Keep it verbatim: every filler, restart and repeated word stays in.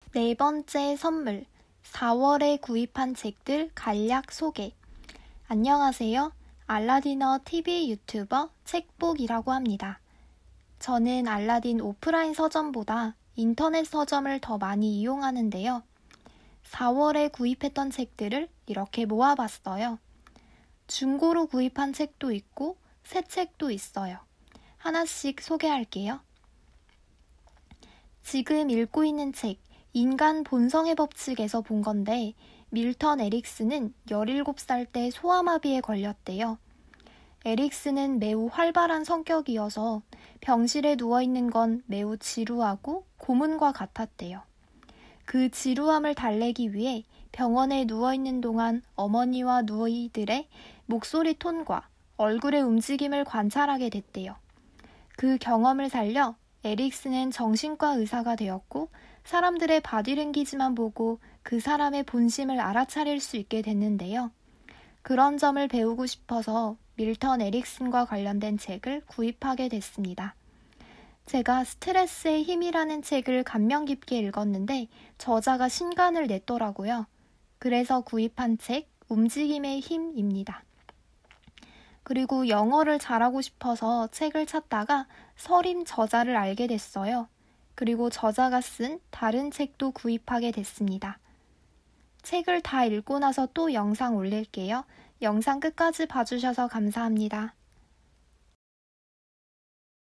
네 번째 선물, 사월에 구입한 책들 간략 소개. 안녕하세요. 알라딘어 티비 유튜버 책복이라고 합니다. 저는 알라딘 오프라인 서점보다 인터넷 서점을 더 많이 이용하는데요. 사월에 구입했던 책들을 이렇게 모아봤어요. 중고로 구입한 책도 있고 새 책도 있어요. 하나씩 소개할게요. 지금 읽고 있는 책, 인간 본성의 법칙에서 본 건데 밀턴 에릭슨은 열일곱 살 때 소아마비에 걸렸대요. 에릭슨은 매우 활발한 성격이어서 병실에 누워있는 건 매우 지루하고 고문과 같았대요. 그 지루함을 달래기 위해 병원에 누워있는 동안 어머니와 누이들의 목소리 톤과 얼굴의 움직임을 관찰하게 됐대요. 그 경험을 살려 에릭슨은 정신과 의사가 되었고 사람들의 바디랭귀지만 보고 그 사람의 본심을 알아차릴 수 있게 됐는데요. 그런 점을 배우고 싶어서 밀턴 에릭슨과 관련된 책을 구입하게 됐습니다. 제가 스트레스의 힘이라는 책을 감명 깊게 읽었는데 저자가 신간을 냈더라고요. 그래서 구입한 책 움직임의 힘입니다. 그리고 영어를 잘하고 싶어서 책을 찾다가 서림 저자를 알게 됐어요. 그리고 저자가 쓴 다른 책도 구입하게 됐습니다. 책을 다 읽고 나서 또 영상 올릴게요. 영상 끝까지 봐주셔서 감사합니다.